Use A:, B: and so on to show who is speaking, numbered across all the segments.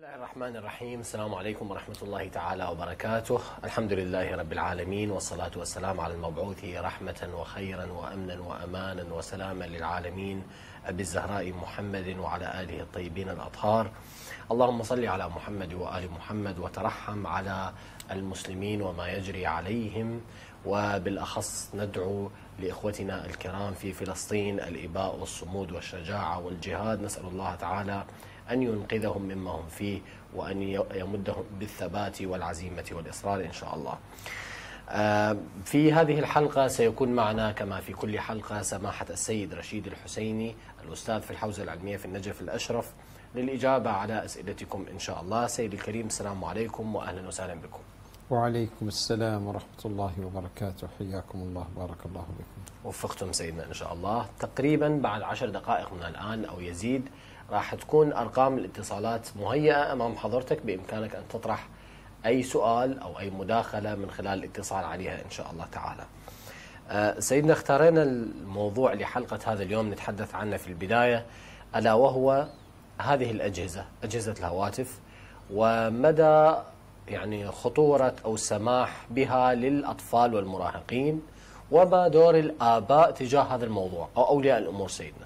A: الله الرحمن الرحيم. السلام عليكم ورحمة الله تعالى وبركاته. الحمد لله رب العالمين، والصلاة والسلام على المبعوث رحمة وخيرا وأمنا وأمانا وسلاما للعالمين أبي الزهراء محمد وعلى آله الطيبين الأطهار. اللهم صل على محمد وآل محمد وترحم على المسلمين وما يجري عليهم، وبالأخص ندعو لإخوتنا الكرام في فلسطين الإباء والصمود والشجاعة والجهاد. نسأل الله تعالى أن ينقذهم مما هم فيه وأن يمدهم بالثبات والعزيمة والإصرار إن شاء الله. في هذه الحلقة سيكون معنا كما في كل حلقة سماحة السيد رشيد الحسيني، الأستاذ في الحوزة العلمية في النجف الأشرف، للإجابة على أسئلتكم إن شاء الله. سيد الكريم، السلام عليكم وأهلا وسهلا بكم.
B: وعليكم السلام ورحمة الله وبركاته، حياكم الله، بارك الله بكم.
A: وفقتم سيدنا إن شاء الله. تقريبا بعد 10 دقائق من الآن أو يزيد راح تكون أرقام الاتصالات مهيئة أمام حضرتك، بإمكانك أن تطرح أي سؤال أو أي مداخلة من خلال الاتصال عليها إن شاء الله تعالى. سيدنا، اختارينا الموضوع لحلقة هذا اليوم نتحدث عنه في البداية، ألا وهو هذه الأجهزة، أجهزة الهواتف، ومدى خطورة أو السماح بها للأطفال والمراهقين، وما دور الآباء تجاه هذا الموضوع أو أولياء الأمور. سيدنا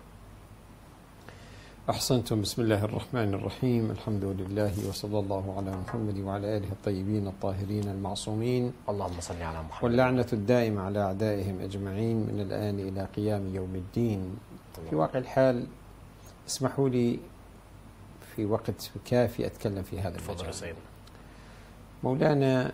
B: أحسنتم. بسم الله الرحمن الرحيم، الحمد لله وصلى الله على محمد وعلى آله الطيبين الطاهرين المعصومين،
A: اللهم صل على محمد،
B: واللعنة الدائمة على أعدائهم أجمعين من الآن إلى قيام يوم الدين. في واقع الحال اسمحوا لي في وقت كافي أتكلم في هذا المجال. مولانا،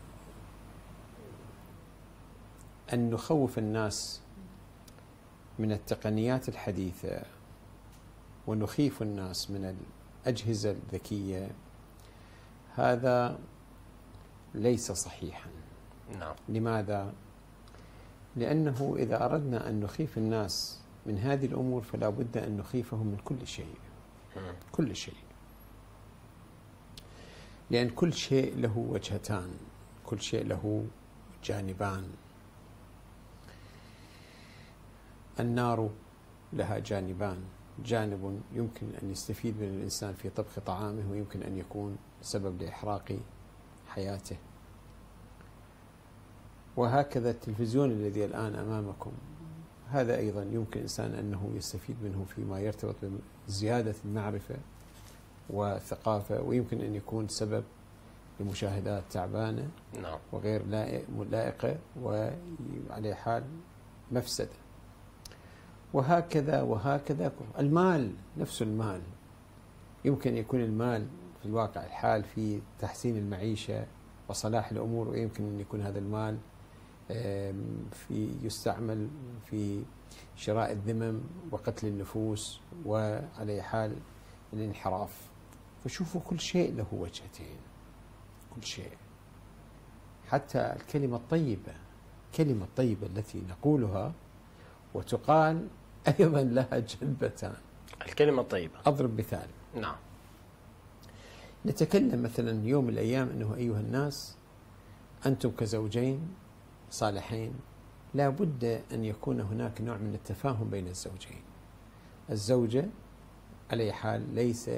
B: أن نخوف الناس من التقنيات الحديثة ونخيف الناس من الأجهزة الذكية، هذا ليس صحيحا.
A: نعم.
B: لماذا؟ لأنه إذا أردنا أن نخيف الناس من هذه الأمور فلا بد أن نخيفهم من كل شيء. كل شيء، لأن كل شيء له وجهتان، كل شيء له جانبان. النار لها جانبان، جانب يمكن أن يستفيد من الإنسان في طبخ طعامه، ويمكن أن يكون سبب لإحراق حياته. وهكذا التلفزيون الذي الآن أمامكم، هذا أيضا يمكن الإنسان أنه يستفيد منه فيما يرتبط بزيادة المعرفة والثقافة، ويمكن أن يكون سبب لمشاهدات تعبانة وغير لائقة، وعلى حال مفسدة. وهكذا وهكذا. المال، نفس المال، يمكن يكون المال في الواقع الحال في تحسين المعيشة وصلاح الأمور، ويمكن أن يكون هذا المال يستعمل في شراء الذمم وقتل النفوس وعلى حال الانحراف. فشوفوا كل شيء له وجهتين، كل شيء. حتى الكلمة الطيبة، الكلمة الطيبة التي نقولها وتقال أيضا لها جلبتان.
A: الكلمة الطيبة،
B: أضرب مثال.
A: نعم.
B: نتكلم مثلا يوم من الأيام أنه أيها الناس، أنتم كزوجين صالحين لا بد أن يكون هناك نوع من التفاهم بين الزوجين. الزوجة على حال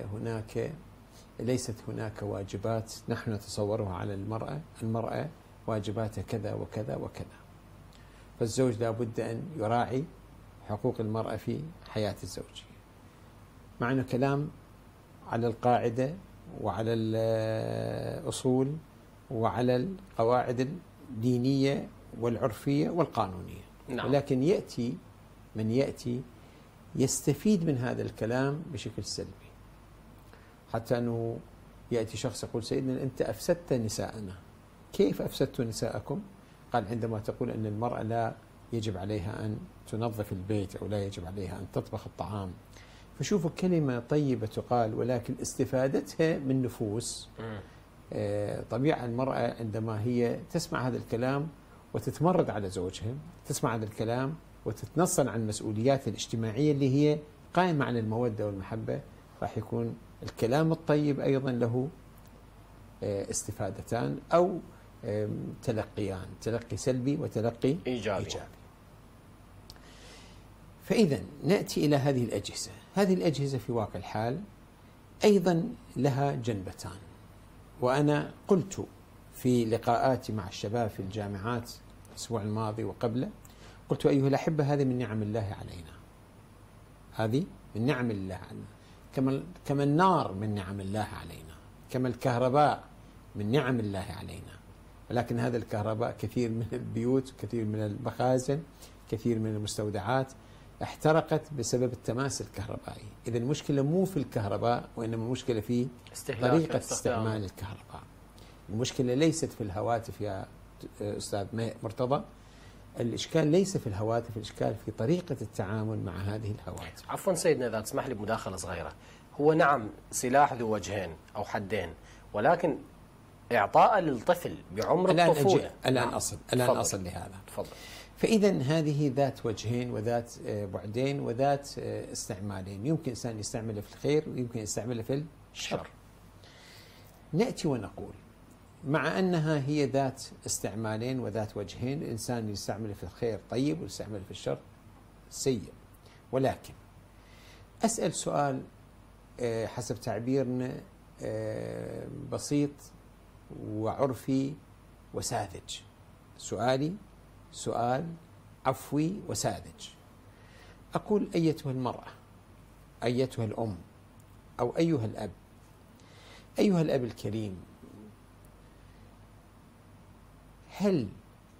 B: ليست هناك واجبات نحن نتصورها على المرأة واجباتها كذا وكذا وكذا. فالزوج لا بد أن يراعي حقوق المرأة في حياة الزوجية. معنا كلام على القاعدة وعلى الأصول وعلى القواعد الدينية والعرفية والقانونية.
A: نعم.
B: ولكن يأتي من يأتي يستفيد من هذا الكلام بشكل سلبي، حتى أنه يأتي شخص يقول: سيدنا أنت أفسدت نساءنا. كيف أفسدت نساءكم؟ قال: عندما تقول أن المرأة لا يجب عليها أن تنظف البيت أو لا يجب عليها أن تطبخ الطعام. فشوفوا كلمة طيبة تقال، ولكن استفادتها من نفوس. طبيعة المرأة عندما هي تسمع هذا الكلام وتتمرد على زوجها، تسمع هذا الكلام وتتنصل عن المسؤوليات الاجتماعية اللي هي قائمة على المودة والمحبة، راح يكون الكلام الطيب أيضا له استفادتان أو تلقيان، تلقي سلبي وتلقي إيجابي. فإذا نأتي إلى هذه الأجهزة. هذه الأجهزة في واقع الحال أيضا لها جنبتان، وأنا قلت في لقاءاتي مع الشباب في الجامعات الأسبوع الماضي وقبله، قلت أيها الأحبة هذه من نعم الله علينا، هذه من نعم الله علينا، كما النار من نعم الله علينا، كما الكهرباء من نعم الله علينا. ولكن هذا الكهرباء كثير من البيوت، كثير من المخازن، كثير من المستودعات احترقت بسبب التماس الكهربائي. إذا المشكلة مو في الكهرباء، وإنما المشكلة في طريقة استعمال الكهرباء. المشكلة ليست في الهواتف يا أستاذ مرتضى، الإشكال ليس في الهواتف، الإشكال في طريقة التعامل مع هذه الهواتف.
A: عفوا سيدنا، إذا تسمح لي بمداخلة صغيرة، هو نعم سلاح ذو وجهين أو حدين، ولكن إعطاء للطفل بعمر الطفولة.
B: الآن أصل لهذا.
A: تفضل.
B: فإذا هذه ذات وجهين وذات بعدين وذات استعمالين، يمكن إنسان يستعمله في الخير ويمكن يستعمله في الشر. نأتي ونقول مع أنها هي ذات استعمالين وذات وجهين، الإنسان يستعمله في الخير طيب ويستعمله في الشر سيء، ولكن أسأل سؤال حسب تعبيرنا بسيط وعرفي وساذج. سؤالي سؤال عفوي وساذج. أقول أيتها المرأة، أيتها الأم، أو أيها الأب، أيها الأب الكريم، هل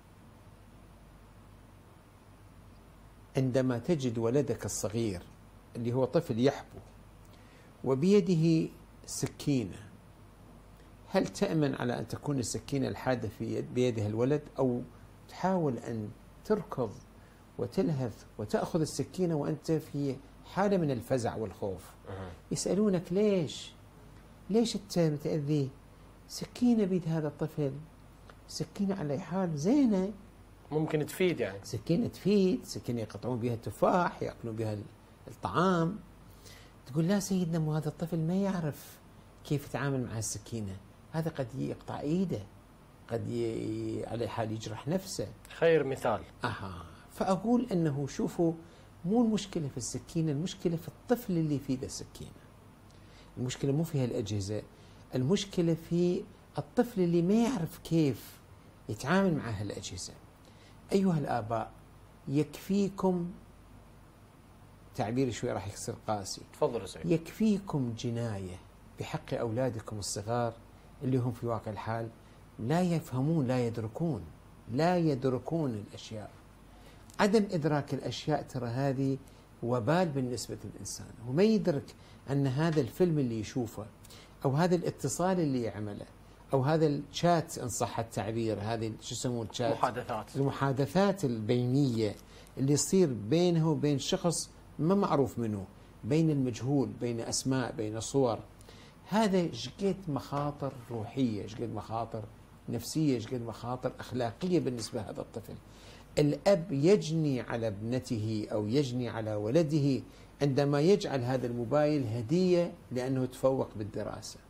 B: عندما تجد ولدك الصغير اللي هو طفل يحبو وبيده سكينة، هل تأمن على أن تكون السكينة الحادة في بيدها الولد، أو تحاول أن تركض وتلهث وتأخذ السكينة وأنت في حالة من الفزع والخوف؟ يسألونك ليش أنت متأذي؟ سكينة بيد هذا الطفل، سكينة على حال زينة،
A: ممكن تفيد، يعني
B: سكينة تفيد، سكينة يقطعون بها التفاح، يأكلون بها الطعام. تقول لا سيدنا، مو هذا الطفل ما يعرف كيف يتعامل مع السكينة، هذا قد يقطع إيده، قد على حال يجرح نفسه.
A: خير مثال.
B: فأقول أنه شوفوا، مو المشكلة في السكينة، المشكلة في الطفل اللي في ذا السكينة. المشكلة مو في هالأجهزة، المشكلة في الطفل اللي ما يعرف كيف يتعامل مع هالأجهزة. أيها الآباء، يكفيكم، تعبير شوي راح يصير قاسي،
A: تفضل يا سيد،
B: يكفيكم جناية بحق أولادكم الصغار اللي هم في واقع الحال لا يفهمون، لا يدركون الأشياء. عدم إدراك الأشياء ترى هذه وبال بالنسبة للإنسان. هو ما يدرك أن هذا الفيلم اللي يشوفه، أو هذا الاتصال اللي يعمله، أو هذا الشات إن صح التعبير، هذه شو يسمون الشات، المحادثات البينية اللي يصير بينه وبين شخص ما معروف منه، بين المجهول، بين أسماء، بين صور، هذا شقد مخاطر روحية، شقد مخاطر نفسية، شقد مخاطر أخلاقية بالنسبة لهذا الطفل. الأب يجني على ابنته أو يجني على ولده عندما يجعل هذا الموبايل هدية لأنه تفوق بالدراسة.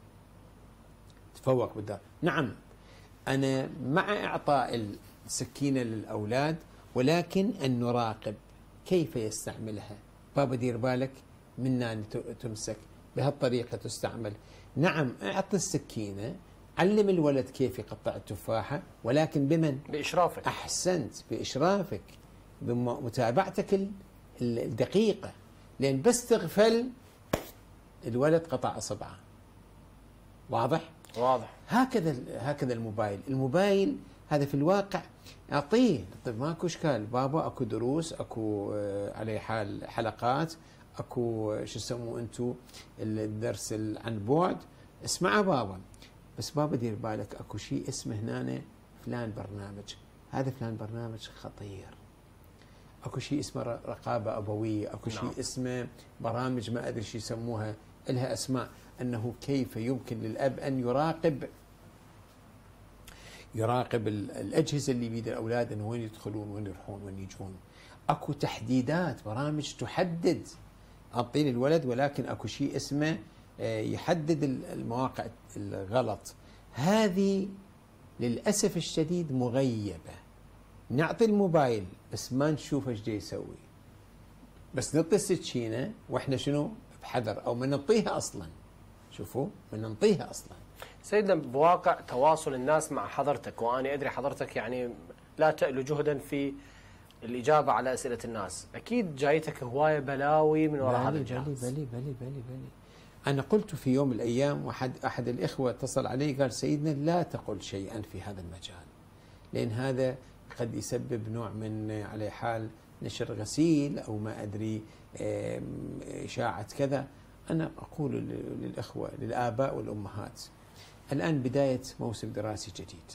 B: نعم، أنا مع إعطاء السكينة للأولاد، ولكن أن نراقب كيف يستعملها. بابا دير بالك منها تمسك بهالطريقة تستعمل. نعم، اعطي السكينة، علم الولد كيف يقطع التفاحة، ولكن بمن؟
A: بإشرافك.
B: أحسنت، بإشرافك، بمتابعتك الدقيقة، لأن بس تغفل الولد قطع أصبعه. واضح؟ هكذا الموبايل هذا في الواقع أعطيه، طيب ماكو إشكال بابا، أكو دروس، أكو على حال حلقات، أكو شو يسموه أنتو الدرس عن بعد، اسمع بابا، بس بابا دير بالك أكو شيء اسمه هنا فلان برنامج، هذا فلان برنامج خطير، أكو شيء اسمه رقابة أبوية، أكو شيء اسمه برامج ما أدري شو يسموها، لها أسماء، أنه كيف يمكن للأب أن يراقب الأجهزة اللي بيد الأولاد، أنه وين يدخلون، وين يروحون، وين يجون. أكو تحديدات، برامج تحدد، أعطين الولد، ولكن أكو شيء اسمه يحدد المواقع الغلط. هذه للأسف الشديد مغيبة. نعطي الموبايل بس ما نشوف ايش جاي يسوي، بس نعطي السكينة واحنا شنو بحذر، أو ما نعطيها أصلا. شوفوا بننطيها أصلا.
A: سيدنا، بواقع تواصل الناس مع حضرتك، وأنا أدري حضرتك يعني لا تألو جهدا في الإجابة على أسئلة الناس، أكيد جايتك هواية بلاوي من وراء هذا الجهاز.
B: بلي. أنا قلت في يوم من الأيام، أحد الإخوة اتصل علي قال سيدنا لا تقل شيئا في هذا المجال، لأن هذا قد يسبب نوع من على حال نشر غسيل أو ما أدري إشاعة كذا. أنا أقول للإخوة للآباء والأمهات الآن بداية موسم دراسي جديد.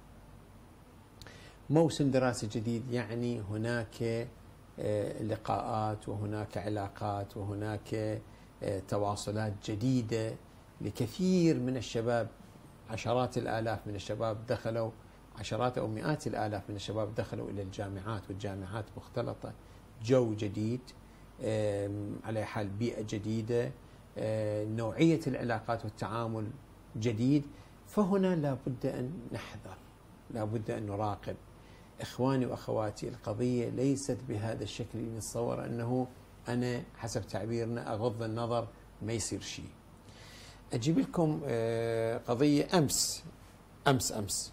B: موسم دراسي جديد يعني هناك لقاءات وهناك علاقات وهناك تواصلات جديدة لكثير من الشباب. عشرات الآلاف من الشباب دخلوا، عشرات أو مئات الآلاف من الشباب دخلوا إلى الجامعات، والجامعات مختلطة، جو جديد، على حال بيئة جديدة، نوعية العلاقات والتعامل جديد. فهنا لابد أن نحذر، لابد أن نراقب. إخواني وأخواتي، القضية ليست بهذا الشكل اللي نتصور أنه أنا حسب تعبيرنا أغض النظر ما يصير شيء. أجيب لكم قضية أمس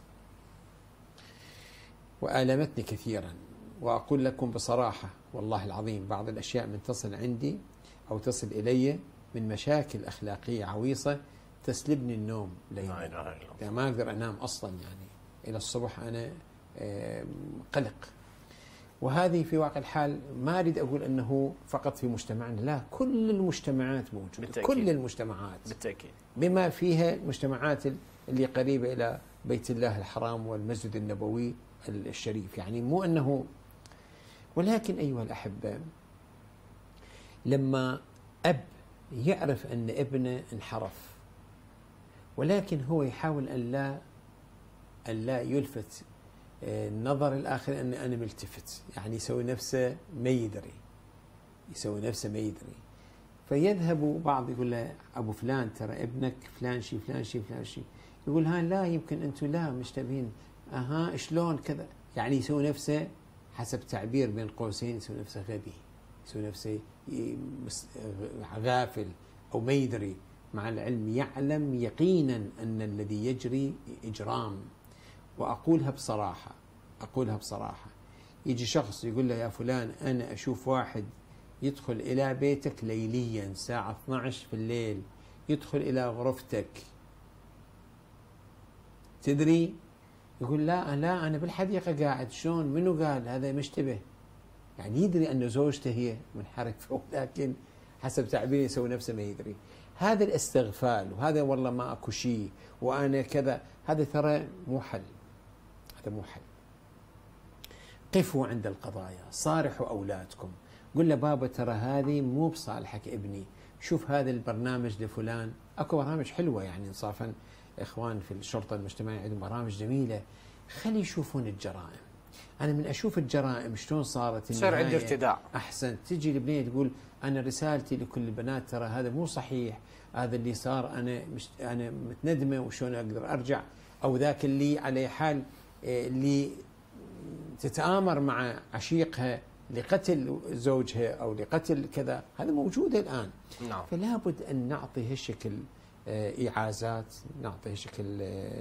B: وآلمتني كثيرا، وأقول لكم بصراحة والله العظيم بعض الأشياء من تصل عندي أو تصل إلي من مشاكل أخلاقية عويصة تسلبني النوم ليلا، ما أقدر أنام أصلا، يعني إلى الصبح أنا قلق. وهذه في واقع الحال ما أريد أقول أنه فقط في مجتمعنا، لا، كل المجتمعات موجودة بالتأكيد. كل المجتمعات
A: بالتأكيد،
B: بما فيها المجتمعات اللي قريبة إلى بيت الله الحرام والمسجد النبوي الشريف، يعني مو أنه. ولكن أيها الأحبة، لما أب يعرف أن ابنه انحرف، ولكن هو يحاول أن لا يلفت النظر الآخر أن أنا ملتفت، يعني يسوي نفسه ما يدري، فيذهب بعض يقول له أبو فلان ترى ابنك فلان شيء فلان شيء فلان شيء، يقول ها لا يمكن أنتم لا مشتبهين، شلون كذا، يعني يسوي نفسه حسب تعبير بين قوسين، يسوي نفسه غبي، يسوي نفسه غافل أو ما يدري، مع العلم يعلم يقينا أن الذي يجري إجرام. وأقولها بصراحة، يجي شخص يقول له يا فلان أنا أشوف واحد يدخل إلى بيتك ليليا الساعة 12 في الليل، يدخل إلى غرفتك، تدري؟ يقول لا أنا بالحديقة قاعد، شلون منو قال هذا مشتبه، يعني يدري أن زوجته هي منحرفة، لكن حسب تعبيره يسوي نفسه ما يدري. هذا الاستغفال، وهذا والله ما أكو شيء وأنا كذا، هذا ترى مو حل، هذا مو حل. قفوا عند القضايا، صارحوا أولادكم، قل له بابا ترى هذه مو بصالحك ابني، شوف هذا البرنامج لفلان، أكو برامج حلوة يعني إنصافا، إخوان في الشرطة المجتمعية عندهم برامج جميلة، خلي يشوفون الجرائم. أنا من أشوف الجرائم شلون صارت،
A: صار عندي ارتداع.
B: أحسن، تجي البنية تقول أنا رسالتي لكل البنات ترى هذا مو صحيح، هذا اللي صار أنا متندمة وشلون أقدر أرجع، أو ذاك اللي على حال اللي تتآمر مع عشيقها لقتل زوجها أو لقتل كذا، هذا موجود الآن.
A: نعم.
B: فلا بد أن نعطي هالشكل إعازات، نعطي هالشكل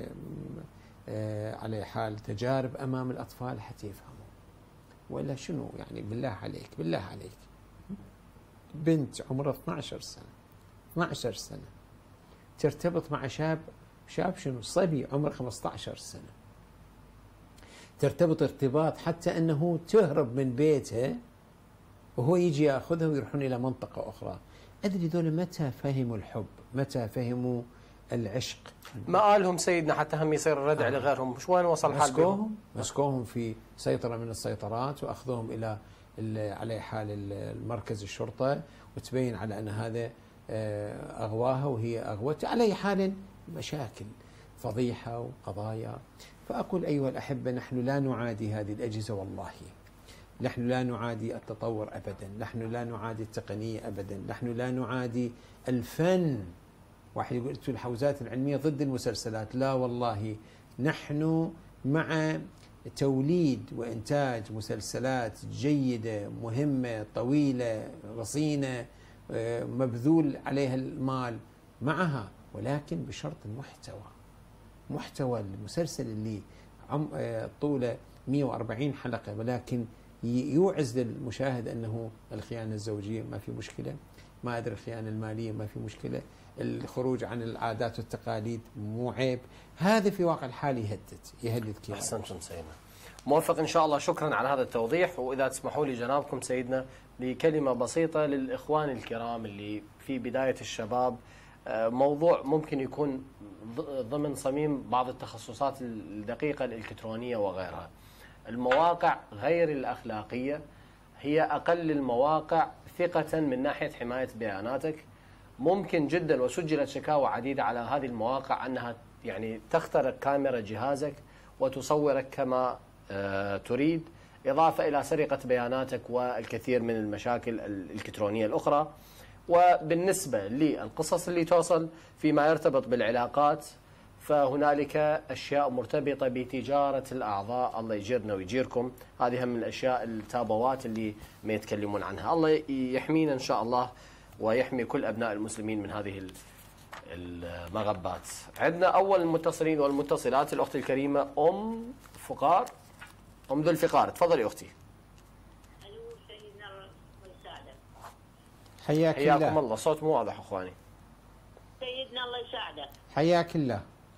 B: على حال تجارب أمام الأطفال حتى يفهموا. وإلا شنو يعني، بالله عليك بنت عمرها 12 سنة ترتبط مع شاب شنو، صبي عمره 15 سنة، ترتبط ارتباط حتى أنه تهرب من بيتها وهو يجي يأخذها ويروحون إلى منطقة أخرى. أدري ذولا متى فهموا الحب، متى فهموا العشق؟
A: ما قالهم سيدنا حتى هم يصير الردع لغيرهم، شو وين وصل حال
B: مسكوهم في سيطرة من السيطرات، وأخذوهم إلى على حال المركز الشرطة، وتبين على أن هذا أغواها وهي أغوته، على أي حال مشاكل فضيحة وقضايا. فأقول أيها الأحبة، نحن لا نعادي هذه الأجهزة والله، نحن لا نعادي التطور أبدا، نحن لا نعادي التقنية أبدا، نحن لا نعادي الفن. واحد يقول الحوزات العلمية ضد المسلسلات، لا والله، نحن مع توليد وإنتاج مسلسلات جيدة مهمة طويلة رصينة مبذول عليها المال، معها، ولكن بشرط محتوى المسلسل اللي طوله 140 حلقة، ولكن يوعز للمشاهد أنه الخيانة الزوجية ما في مشكلة، ما أدري الخيانة المالية ما في مشكلة، الخروج عن العادات والتقاليد مو عيب. هذا في واقع الحال يهدد كيان.
A: أحسنتم سيدنا، موفق إن شاء الله. شكرا على هذا التوضيح. وإذا تسمحوا لي جنابكم سيدنا بكلمة بسيطة للإخوان الكرام اللي في بداية الشباب، موضوع ممكن يكون ضمن صميم بعض التخصصات الدقيقة الإلكترونية وغيرها. المواقع غير الأخلاقية هي أقل المواقع ثقة من ناحية حماية بياناتك. ممكن جدا، وسجلت شكاوى عديدة على هذه المواقع، أنها يعني تخترق كاميرا جهازك وتصورك كما تريد، إضافة إلى سرقة بياناتك والكثير من المشاكل الإلكترونية الأخرى. وبالنسبة للقصص اللي توصل فيما يرتبط بالعلاقات، فهنالك أشياء مرتبطة بتجارة الأعضاء، الله يجيرنا ويجيركم. هذه من الأشياء التابوات اللي ما يتكلمون عنها. الله يحمينا إن شاء الله ويحمي كل أبناء المسلمين من هذه المغبات. عندنا أول المتصلين والمتصلات الأخت الكريمة أم فقار، أم ذو الفقار. تفضلي أختي. حياكم الله. صوت مو واضح أخواني.
C: سيدنا الله يساعدك.
B: حياك الله.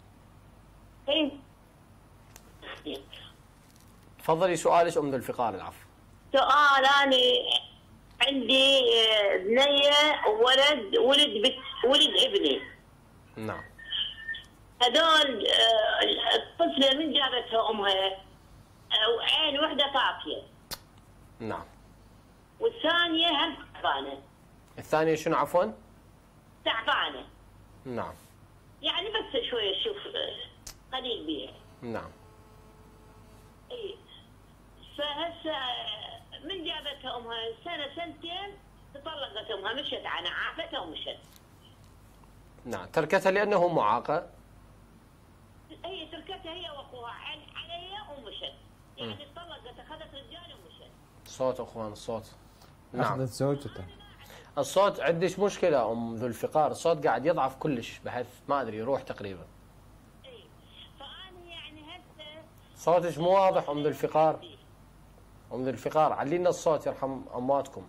A: تفضلي سؤالك أم ذو الفقار. العفو.
C: سؤال، أنا عندي بنية وولد، ولد ابني.
A: نعم.
C: هذول الطفلة من جابتها أمها عين واحدة طافية.
A: نعم.
C: والثانية هم تعبانة.
A: الثانية شنو عفوا؟
C: تعبانة.
A: نعم.
C: يعني بس شوية شوف قليل بيها.
A: نعم.
C: اي فهسه من جابتها امها سنة سنتين تطلقت امها، مشت عنها، عافتها ومشت.
A: نعم. تركتها لأنه معاقة؟
C: هي تركتها هي واخوها عليها ومشت. يعني طلقت، اخذت رجال ومشت.
A: صوت اخوان، الصوت. نعم.
B: أخذت زوجته.
A: الصوت عندش مشكلة أم ذو الفقار، الصوت قاعد يضعف كلش بحيث ما أدري يروح تقريبا.
C: اي فأنا يعني هسه
A: صوتك مو واضح أم ذو الفقار. أم ذو الفقار علينا الصوت يرحم أمواتكم.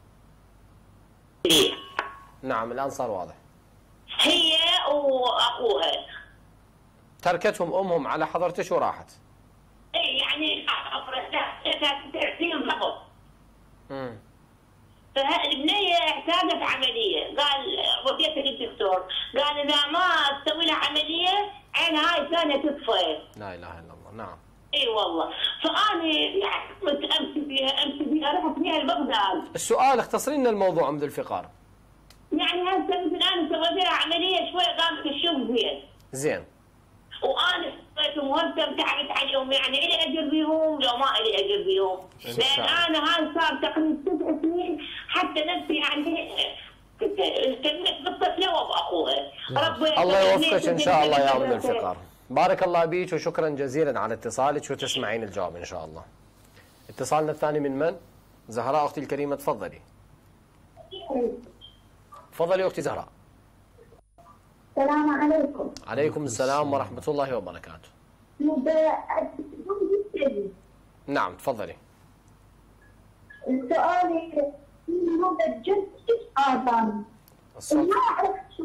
A: نعم الآن صار واضح.
C: هي واخوها
A: تركتهم أمهم على حضرتش وراحت.
C: اي يعني تعطيهم ضغط. فالبنية احتاجت عملية، قال وديتها للدكتور، قال إذا ما تسوي لها عملية عين هاي ثانية تطفى.
A: لا إله إلا الله. نعم.
C: اي والله. فأنا يعني امشي بيها رحت بيها لبغداد.
A: السؤال اختصري لنا الموضوع أم ذو الفقار.
C: يعني هسه مثل أنا سويت لها عملية شوي قامت تشوف زين.
A: زين.
C: وأنا سويتهم وهسه تعبت عليهم، يعني إلي أجر بيهم لو ما إلي أجر بيهم. لأن أنا هاي صار تقريبا 9 سنين حتى نفسي يعني كملت بالطفلة وبأخوها.
A: الله يوفقك إن شاء الله يا أم ذو الفقار. بارك الله بيك وشكرا جزيلا على اتصالك وتسمعين الجواب إن شاء الله. اتصالنا الثاني من؟ زهراء أختي الكريمة تفضلي. تفضلي أختي زهراء.
D: السلام عليكم.
A: عليكم السلام ورحمة الله وبركاته. نعم تفضلي.
D: سؤالي هذا جد آذان.
A: الصوت.
D: ما أعرف شو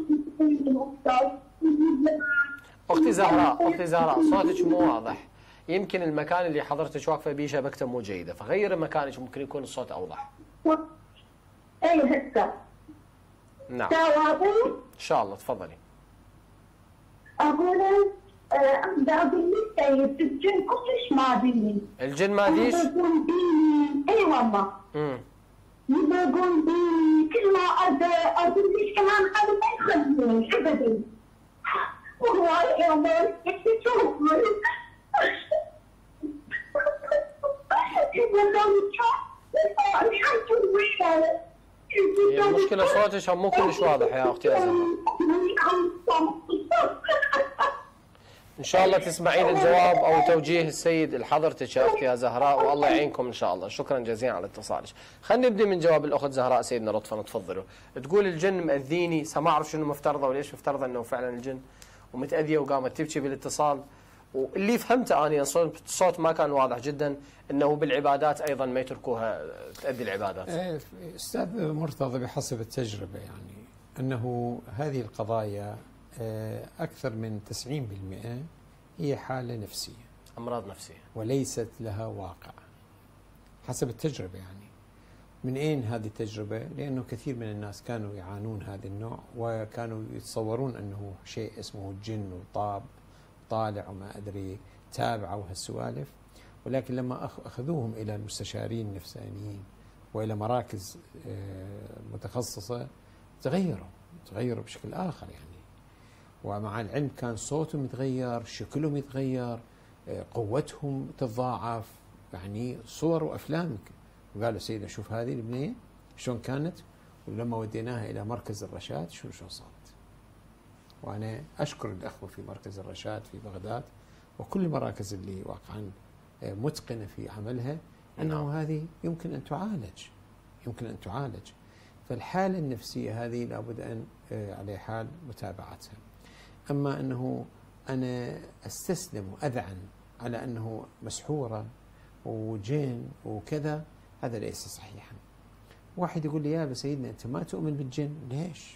A: أختي زهراء صوتك مو واضح. يمكن المكان اللي حضرتك واقفة به شبكته مو جيدة، فغير مكانك ممكن يكون الصوت أوضح.
D: أي هسه.
A: نعم.
D: إن
A: شاء الله تفضلي.
D: أقول الجن كلش ما ديني.
A: الجن ما ديش؟
D: يبقون ديني. اي والله. يبقون ديني، كل ما اقول ليش كلام هذا ما يخلوني ابدا. وهو يوم يشوفون
A: هي المشكلة صوتك مو كلش واضح يا أختي زهراء. ان شاء الله تسمعين الجواب او توجيه السيد لحضرتك يا اختي يا زهراء، والله يعينكم ان شاء الله. شكرا جزيلا على اتصالك. خلينا نبدا من جواب الاخت زهراء سيدنا لطفا، تفضلوا. تقول الجن مأذيني، ما اعرف شنو مفترضه وليش مفترضه انه فعلا الجن ومتأذيه وقامت تبكي بالاتصال. واللي فهمته اني الصوت ما كان واضح جدا انه بالعبادات ايضا ما يتركوها تأذي العبادات.
B: استاذ مرتضى، بحسب التجربه يعني انه هذه القضايا اكثر من 90% هي حاله نفسيه،
A: امراض نفسيه
B: وليست لها واقع حسب التجربه. يعني من اين هذه التجربه؟ لانه كثير من الناس كانوا يعانون هذا النوع، وكانوا يتصورون انه شيء اسمه الجن وطاب طالع وما ادري تابعوا هالسوالف، ولكن لما اخذوهم الى المستشارين النفسانيين والى مراكز متخصصه تغيروا بشكل اخر يعني. ومع العلم كان صوتهم يتغير، شكلهم يتغير، قوتهم تتضاعف، يعني صور وافلام. وقالوا سيدنا شوف هذه البنيه شلون كانت، ولما وديناها الى مركز الرشاد شلون صارت. وانا اشكر الاخوه في مركز الرشاد في بغداد وكل المراكز اللي واقعا متقنه في عملها، انه هذه يمكن ان تعالج. فالحاله النفسيه هذه لابد ان على حال متابعتها. اما انه انا استسلم واذعن على انه مسحوره وجن وكذا، هذا ليس صحيحا. واحد يقول لي يا سيدنا انت ما تؤمن بالجن، ليش؟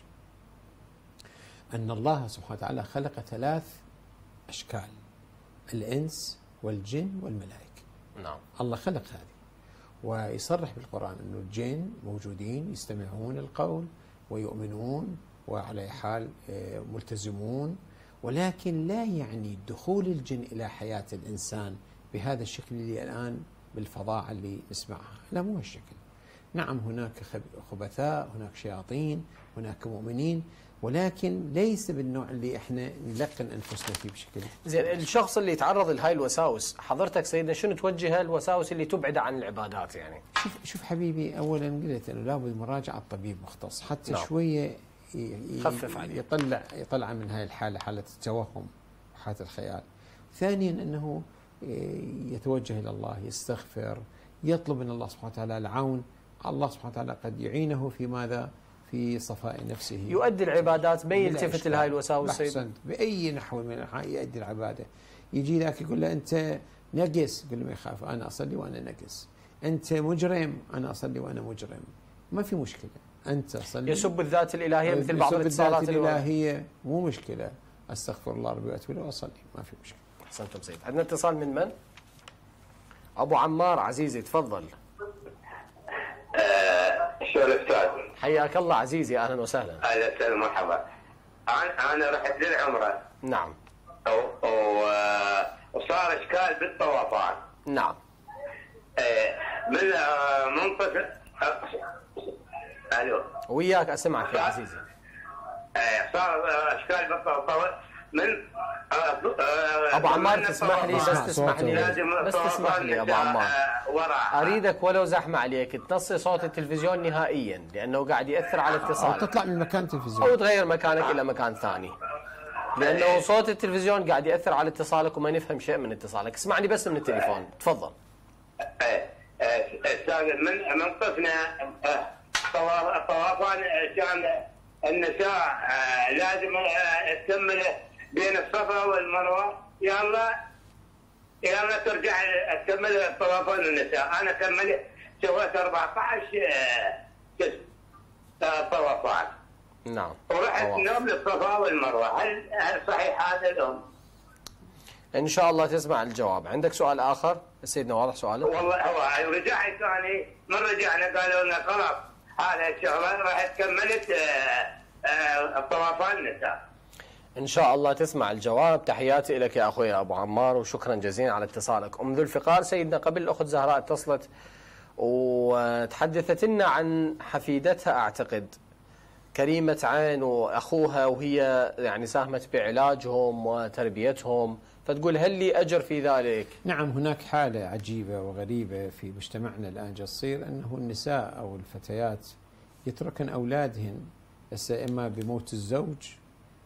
B: أن الله سبحانه وتعالى خلق 3 أشكال: الإنس والجن والملائكة.
A: نعم.
B: الله خلق هذه، ويصرح بالقرآن أن الجن موجودين يستمعون القول ويؤمنون وعلى حال ملتزمون، ولكن لا يعني دخول الجن إلى حياة الإنسان بهذا الشكل اللي الآن بالفظاعة اللي نسمعها. لا، مو هالشكل. نعم هناك خبثاء، هناك شياطين، هناك مؤمنين، ولكن ليس بالنوع اللي احنا نلقن انفسنا فيه بشكل.
A: زين، الشخص اللي يتعرض لهاي الوساوس، حضرتك سيدنا شنو توجه الوساوس اللي تبعد عن العبادات يعني؟
B: شوف حبيبي، اولا قلت انه لابد مراجعه طبيب مختص حتى
A: نعم.
B: شويه
A: يخفف عليه،
B: يطلع من هاي الحاله، حاله التوهم وحاله الخيال. ثانيا انه يتوجه الى الله، يستغفر، يطلب من الله سبحانه وتعالى العون. الله سبحانه وتعالى قد يعينه في ماذا؟ في صفاء نفسه،
A: يؤدي العبادات، ما يلتفت لهاي الوساوس.
B: أحسنت، بأي نحو من الأنحاء يؤدي العبادة. يجي ذاك يقول له أنت نقص، يقول له ما يخاف، أنا أصلي وأنا نقص. أنت مجرم، أنا أصلي وأنا مجرم، ما في مشكلة. أنت صلي.
A: يسب الذات الإلهية مثل بعض الاتصالات
B: الإلهية، مو مشكلة، أستغفر الله ربي وأتوب إليه وأصلي، ما في مشكلة.
A: أحسنتم سيد. عندنا اتصال من؟ أبو عمار عزيزي، تفضل.
E: شو الاستاذ؟
A: حياك الله عزيزي، اهلا وسهلا.
E: اهلا وسهلا، مرحبا. انا رحت للعمره.
A: نعم.
E: وصار اشكال بالطوافات.
A: نعم.
E: من منطقه الو
A: وياك اسمعك يا عزيزي.
E: صار اشكال بالطوافات من
A: ابو عمار، تسمح لي بس تسمح لي ابو عمار، اريدك ولو زحمه عليك تنصي صوت التلفزيون نهائيا، لانه قاعد ياثر على اتصالك،
B: او تطلع من مكان التلفزيون
A: او تغير مكانك الى مكان ثاني، لانه صوت التلفزيون قاعد ياثر على اتصالك وما نفهم شيء من اتصالك. اسمعني بس من التليفون، تفضل.
E: من طفنا طوافان كان النساء لازم تكمل بين الصفا والمروه، يلا ترجع تكمل طوافان النساء. انا كملت، سويت 14 طوافات.
A: نعم.
E: ورحت نوم للصفا والمروه. هل صحيح هذا الام؟
A: ان شاء الله تسمع الجواب. عندك سؤال اخر سيدنا؟ واضح سؤالك؟
E: والله هو رجعت ثاني، من رجعنا قالوا لنا خلاص هذا الشهر رحت كملت طوافان النساء.
A: إن شاء الله تسمع الجواب. تحياتي لك يا أخوي أبو عمار، وشكرا جزيلا على اتصالك. ذو الفقار سيدنا، قبل الأخت زهراء اتصلت وتحدثت لنا عن حفيدتها، أعتقد كريمة عين، وأخوها، وهي يعني ساهمت بعلاجهم وتربيتهم، فتقول هل لي أجر في ذلك؟
B: نعم، هناك حالة عجيبة وغريبة في مجتمعنا الآن تصير، أنه النساء أو الفتيات يتركن أولادهن إما بموت الزوج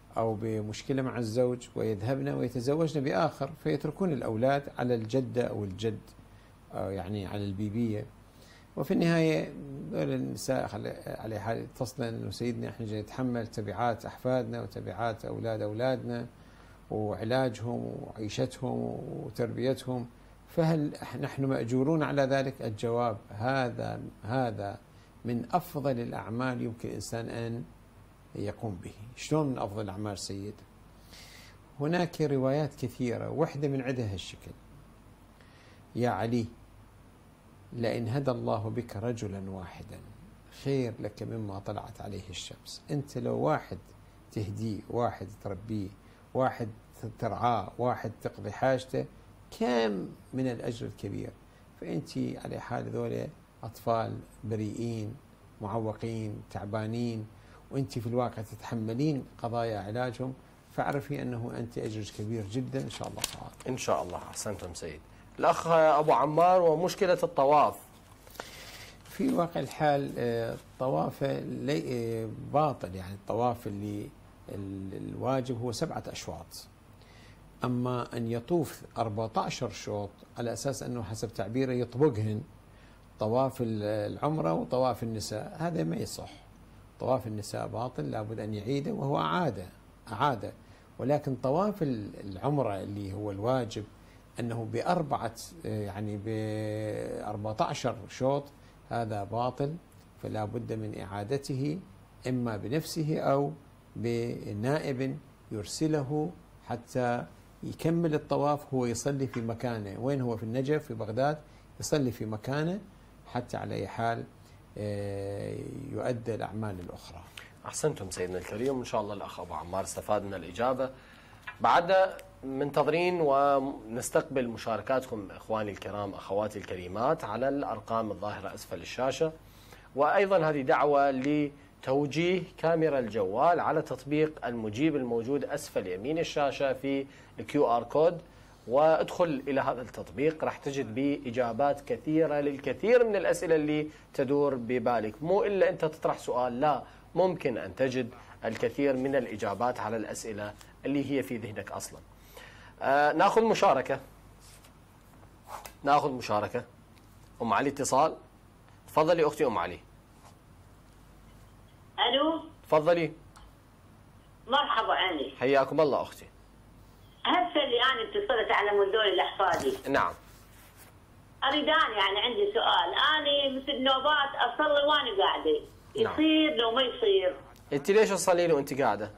B: أو بمشكلة مع الزوج ويذهبن ويتزوجن بآخر، فيتركون الأولاد على الجدة أو الجد، أو يعني على البيبية. وفي النهاية دول النساء على حال يتصلن أنه سيدنا احنا جاي نتحمل تبعات أحفادنا وتبعات أولاد أولادنا وعلاجهم وعيشتهم وتربيتهم، فهل نحن مأجورون على ذلك؟ الجواب هذا من أفضل الأعمال يمكن الإنسان أن يقوم به. شلون من أفضل الأعمال سيد؟ هناك روايات كثيرة، واحدة من عدها هالشكل: يا علي لئن هدى الله بك رجلا واحدا خير لك مما طلعت عليه الشمس. أنت لو واحد تهديه، واحد تربيه، واحد ترعاه، واحد تقضي حاجته، كم من الأجر الكبير. فأنت على حال ذولا أطفال بريئين معوقين تعبانين، وأنت في الواقع تتحملين قضايا علاجهم، فاعرفي أنه أنت أجرك كبير جدا إن شاء الله تعالى.
A: إن شاء الله. أحسنتم سيد. الأخ أبو عمار ومشكلة الطواف.
B: في واقع الحال الطواف باطل، يعني الطواف اللي الواجب هو 7 أشواط، أما أن يطوف 14 شوط على أساس أنه حسب تعبيره يطبقهن طواف العمرة وطواف النساء، هذا ما يصح. طواف النساء باطل، لابد أن يعيده، وهو أعاده. ولكن طواف العمرة اللي هو الواجب أنه يعني ب14 شوط، هذا باطل، فلا بد من إعادته إما بنفسه أو بنائب يرسله حتى يكمل الطواف. هو يصلي في مكانه، وين هو؟ في النجف في بغداد، يصلي في مكانه حتى على أي حال يؤدى الأعمال الأخرى.
A: أحسنتم سيدنا الكريم. إن شاء الله الأخ أبو عمار استفاد من الإجابة. بعد منتظرين ونستقبل مشاركاتكم إخواني الكرام أخواتي الكريمات على الأرقام الظاهرة أسفل الشاشة، وأيضا هذه دعوة لتوجيه كاميرا الجوال على تطبيق المجيب الموجود أسفل يمين الشاشة في QR كود، وادخل إلى هذا التطبيق راح تجد به إجابات كثيرة للكثير من الأسئلة اللي تدور ببالك. مو إلا أنت تطرح سؤال، لا، ممكن أن تجد الكثير من الإجابات على الأسئلة اللي هي في ذهنك أصلا. ناخذ مشاركة. أم علي اتصال. تفضلي أختي أم علي.
C: ألو.
A: تفضلي.
C: مرحبا علي.
A: حياكم الله أختي.
C: هسه اللي أنا اتصلت على مول لأحفادي.
A: نعم.
C: أريد يعني عندي سؤال. أنا مثل نوبات أصلي وأنا قاعدة، يصير لو ما يصير؟
A: أنت ليش تصلين وأنت قاعدة؟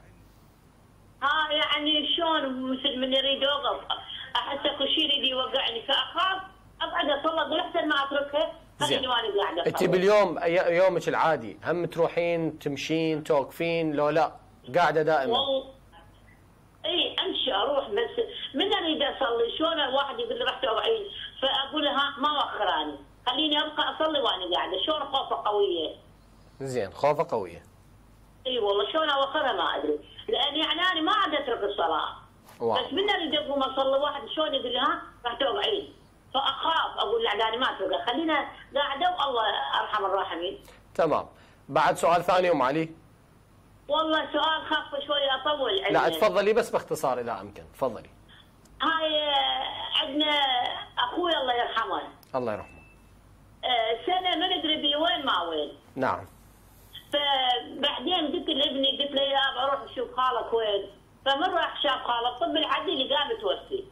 C: يعني شلون مثل من يريد أوقف أحس أكو شيء يريد يوقعني، فأخاف أقعد أصلي، أقول أحسن ما أتركها، خليني وأنا قاعدة.
A: أنت باليوم يومك العادي هم تروحين تمشين توقفين لو لا قاعدة دائما؟
C: اي امشي اروح، بس من اريد اصلي شلون الواحد يقول لي رحت اوعين، فاقول ها ما وخراني، خليني ابقى اصلي وانا قاعده. شلون خوفه قويه؟
A: زين، خوفه قويه.
C: اي والله شلون اوخرها ما ادري، لان يعني انا ما عاد اترك الصلاه. بس من اريد اقوم اصلي واحد شلون يقول لي ها رحت اوعين، فاخاف اقول لا انا ما اتركها، خلينا قاعده والله ارحم الراحمين.
A: تمام. بعد سؤال ثاني ام علي؟
C: والله سؤال خاف شويه اطول.
A: لا تفضلي بس باختصار اذا امكن، تفضلي.
C: هاي عندنا اخوي الله يرحمه.
A: الله يرحمه.
C: سنه ما ندري بي وين ما وين.
A: نعم.
C: فبعدين قلت لابني، قلت له يا بروح اشوف خالك وين، فمن راح شاف خاله الطب العادي اللي قام متوفي.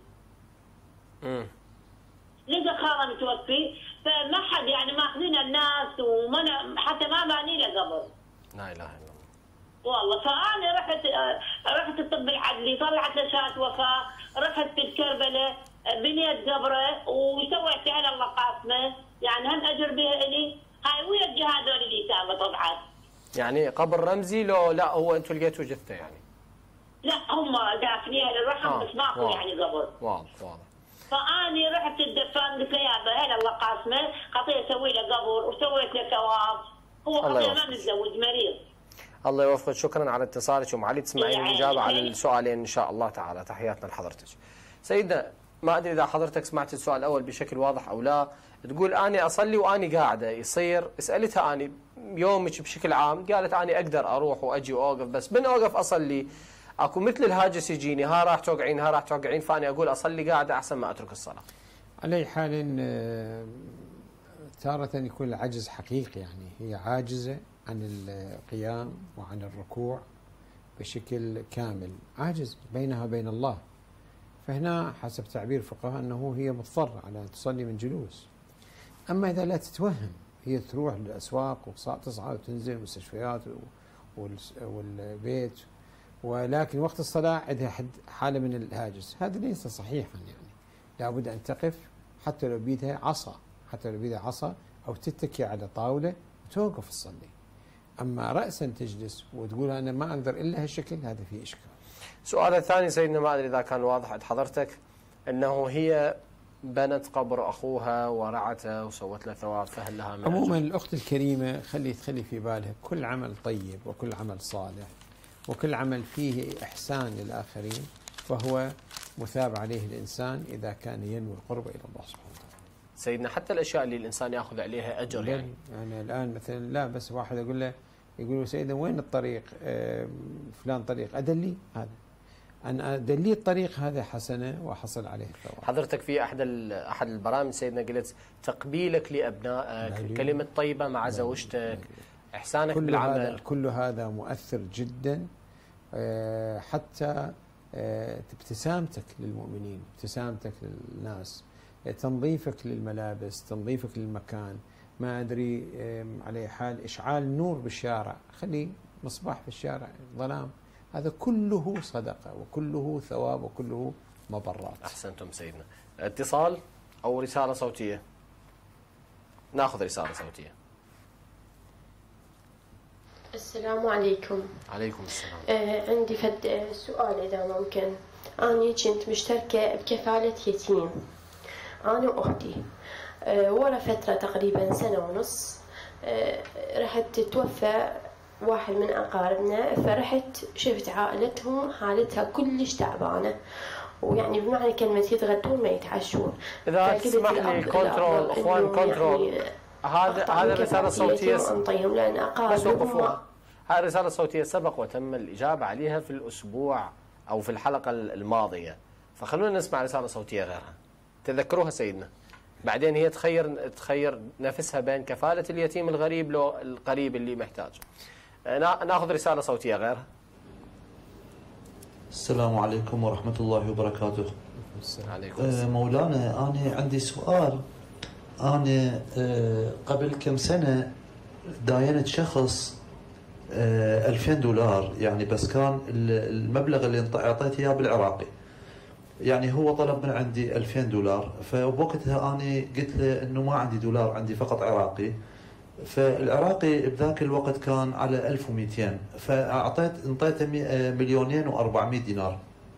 C: لقى خاله متوفي، فما حد يعني ماخذين الناس، ومن حتى ما باني له قبر.
A: لا اله الا الله.
C: والله فانا رحت الطب العدلي، طلعت له شهاده وفاه، رحت في الكربله بنيت قبره وسويت على الله قاسمه، يعني هم اجر بها الي. هاي ويا هذول اليتامى طبعا.
A: يعني قبر رمزي لو لا هو انتم لقيتوا جثه يعني؟
C: لا هم دافنيها للرحم بس ماكو يعني قبر.
A: واضح.
C: فاني رحت الدفان قلت له يابا هلا الله قاسمه، خطيه اسوي له قبر وسويت له ثواب، هو خطيه ما متزوج مريض.
A: الله يوفقك. شكرا على اتصالك ام علي. تسمعين الاجابه على السؤالين ان شاء الله تعالى. تحياتنا لحضرتك. سيدنا ما ادري اذا حضرتك سمعت السؤال الاول بشكل واضح او لا. تقول اني اصلي واني قاعده يصير، سالتها اني يومك بشكل عام، قالت اني اقدر اروح واجي واوقف، بس من اوقف اصلي اكو مثل الهاجس يجيني، ها راح توقعين ها راح توقعين، فاني اقول اصلي قاعده احسن ما اترك الصلاه.
B: على اي حال تارة يكون العجز حقيقي، يعني هي عاجزة عن القيام وعن الركوع بشكل كامل، عاجز بينها وبين الله، فهنا حسب تعبير الفقهاء أنه هي مضطرة على أن تصلي من جلوس. أما إذا لا تتوهم، هي تروح للأسواق وتصعد وتنزل المستشفيات والبيت، ولكن وقت الصلاة عندها حالة من الهاجس، هذا ليس صحيحا، يعني لابد أن تقف حتى لو بيدها عصا أو تتكي على طاولة وتوقف تصلي. أما رأسا تجلس وتقول أنا ما أنظر إلا هالشكل، هذا فيه إشكال.
A: السؤال الثاني سيدنا، ما أدري إذا كان واضح عند حضرتك، أنه هي بنت قبر أخوها ورعته وسوت له ثواب، فهل لها من
B: عموما الأخت الكريمة تخلي في بالها كل عمل طيب وكل عمل صالح وكل عمل فيه إحسان للآخرين فهو مثاب عليه الإنسان إذا كان ينوي القرب إلى الله سبحانه وتعالى.
A: سيدنا حتى الأشياء اللي الإنسان يأخذ عليها أجر، يعني
B: الآن مثلا لا بس واحد يقول سيدنا وين الطريق، فلان طريق أدلي، هذا أنا أدلي الطريق، هذا حسنة وحصل عليه الثواب.
A: حضرتك في أحد البرامج سيدنا قلت تقبيلك لأبنائك، كلمة طيبة مع زوجتك، إحسانك بالعمل،
B: كل هذا مؤثر جدا، حتى ابتسامتك للمؤمنين، ابتسامتك للناس، تنظيفك للملابس، تنظيفك للمكان، ما أدري على حال إشعال نور بالشارع، خلي مصباح في الشارع ظلام، هذا كله صدقة وكله ثواب وكله مبرات.
A: أحسنتم سيدنا. اتصال أو رسالة صوتية؟ ناخذ رسالة صوتية.
F: السلام عليكم.
A: عليكم السلام.
F: عندي سؤال إذا ممكن. أنا كنت مشتركة بكفالة يتيم أنا وأختي، ورا فترة تقريبا سنة ونص رحت توفى واحد من أقاربنا، فرحت شفت عائلتهم حالتها كلش تعبانة، ويعني بمعنى كلمة يتغدون ما يتعشون.
A: إذا تسمح لي كنترول أخوان كنترول،
F: يعني
A: هذا رسالة صوتية
F: أنطيهم لأن
A: بس
F: أقاربهم.
A: هذه رسالة صوتية سبق وتم الإجابة عليها في الأسبوع أو في الحلقة الماضية، فخلونا نسمع رسالة صوتية غيرها تذكروها سيدنا. بعدين هي تخير نفسها بين كفالة اليتيم الغريب لو القريب اللي محتاج. ناخذ رسالة صوتية غيرها.
G: السلام عليكم ورحمة الله وبركاته.
A: عليكم السلام.
G: مولانا أنا عندي سؤال. أنا قبل كم سنة داينت شخص $2000 يعني، بس كان المبلغ اللي أعطيته إياه بالعراقي، يعني هو طلب من عندي $2000، فبوقتها أنا قلت له إنه ما عندي دولار، عندي فقط عراقي، فالعراقي بذاك الوقت كان على 1200، انطيته 2,400,000 دينار،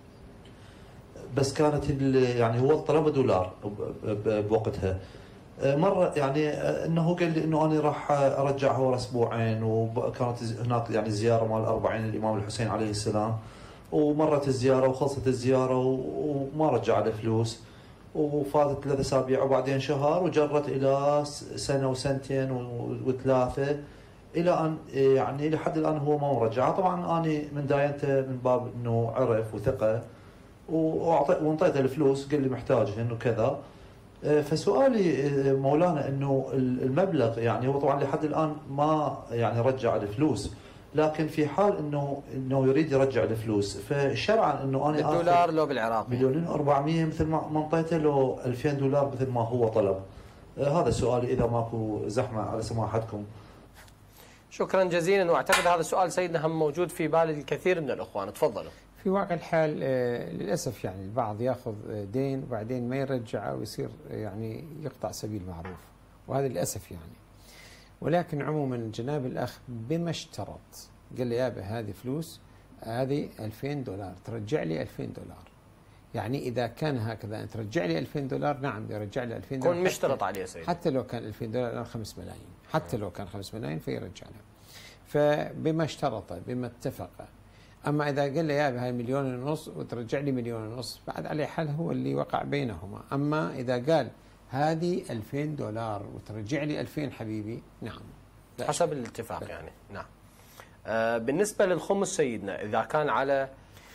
G: بس كانت يعني هو طلب دولار بوقتها. مرة يعني انه قال لي انه انا راح ارجعها ورا اسبوعين، وكانت هناك يعني زيارة مال 40 الامام الحسين عليه السلام، ومرت الزيارة وخلصت الزيارة وما رجع له فلوس، وفاتت 3 أسابيع وبعدين شهر، وجرت إلى سنة وسنتين وثلاثة، إلى أن يعني لحد الآن هو ما مرجعها. طبعا أنا من داينته من باب أنه عرف وثقة، وانطيته الفلوس، قال لي محتاجها انه كذا. فسؤالي مولانا انه المبلغ يعني هو طبعا لحد الان ما يعني رجع الفلوس، لكن في حال انه يريد يرجع الفلوس، فشرعا انه انا
A: بالدولار لو بالعراقي
G: 1,400,000 مثل ما انطيته له $2,000 مثل ما هو طلب. هذا سؤالي اذا ماكو زحمه على سماحتكم.
A: شكرا جزيلا. واعتقد هذا السؤال سيدنا هم موجود في بال الكثير من الاخوان. تفضلوا.
B: في واقع الحال للأسف يعني البعض يأخذ دين وبعدين ما يرجعه ويصير يعني يقطع سبيل معروف، وهذا للأسف يعني. ولكن عموما جناب الأخ بما اشترط، قال لي يابا هذه فلوس، هذه $2,000 ترجع لي $2,000، يعني إذا كان هكذا أن ترجع لي $2,000 نعم يرجع لي $2,000،
A: كون مشترط عليه سيدي،
B: حتى لو كان $2,000 5 ملايين، حتى لو كان 5 ملايين فيرجع له. فبما اشترط بما اتفق. أما إذا قال لي يا بهاي 1.5 مليون وترجع لي 1.5 مليون، بعد عليه حل هو اللي وقع بينهما. أما إذا قال هذه $2,000 وترجع لي 2000 حبيبي، نعم
A: حسب الاتفاق يعني. نعم. بالنسبة للخمس سيدنا، إذا كان على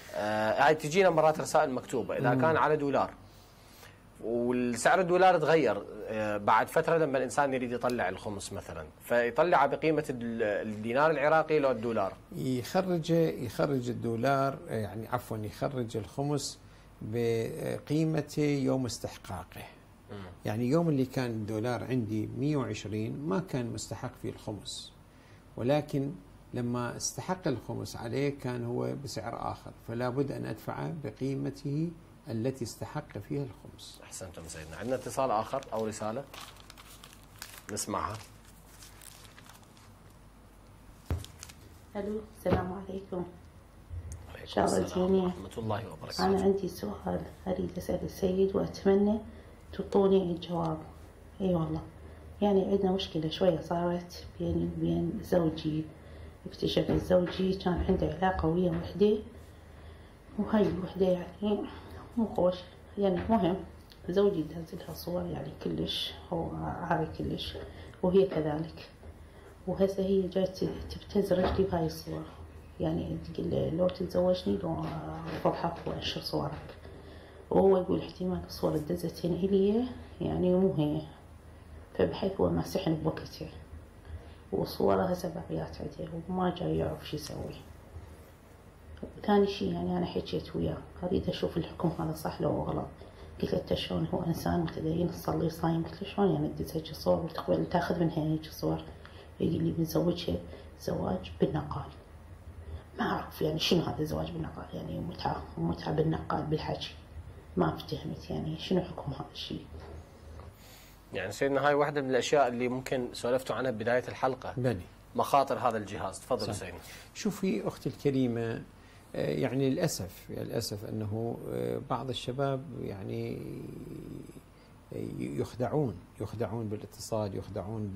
A: هاي تجينا مرات رسائل مكتوبة إذا كان على دولار والسعر الدولار تغير بعد فترة لما الإنسان يريد يطلع الخمس مثلا، فيطلع بقيمة الدينار العراقي لو الدولار،
B: يخرج الدولار يعني عفوا يخرج الخمس بقيمة يوم استحقاقه. يعني يوم اللي كان الدولار عندي 120 ما كان مستحق فيه الخمس، ولكن لما استحق الخمس عليه كان هو بسعر آخر، فلا بد أن أدفعه بقيمته التي استحق فيها الخمس.
A: أحسنتم سيدنا. عندنا اتصال آخر أو رسالة نسمعها.
H: الو، السلام عليكم.
A: عليكم
H: شاء الله
A: السلام
H: زينين.
A: ورحمة الله وبركاته.
H: أنا عندي سؤال أريد أسأل السيد وأتمنى تعطوني الجواب. أي والله، يعني عندنا مشكلة شوية صارت بيني وبين زوجي. اكتشف زوجي كان عنده علاقة ويا وحدة، وهاي الوحدة يعني مو خوش. يعني مهم زوجي دازلها صور يعني كلش هو عاري كلش، وهي كذلك. وهسه هي جاية تبتز رجلي بهاي الصور، يعني تقول لو تتزوجني لو أفضحك وأنشر صورك. وهو يقول احتمال الصور دزتين إلي يعني مو هي، فبحيث هو ماسحن بوقته وصورها سبعيات عده وما جاي يعرف شو يسوي. ثاني شيء يعني أنا حكيت وياه أريد أشوف الحكم هذا صح لو غلط. قلت له شلون هو إنسان متدين تصلي صايم، قلت له شلون يعني تدز هيك صور وتقبل تاخذ منها هيك صور؟ يقول لي بنزوجها زواج بالنقال. ما أعرف يعني شنو هذا الزواج بالنقال، يعني متعة بالنقال بالحكي. ما افتهمت يعني شنو حكم هذا الشيء.
A: يعني سيدنا هاي واحدة من الأشياء اللي ممكن سولفتوا عنها بداية الحلقة.
B: بني
A: مخاطر هذا الجهاز. تفضل سيدنا.
B: شوفي أختي الكريمة، يعني للأسف أنه بعض الشباب يعني يخدعون بالاتصال، يخدعون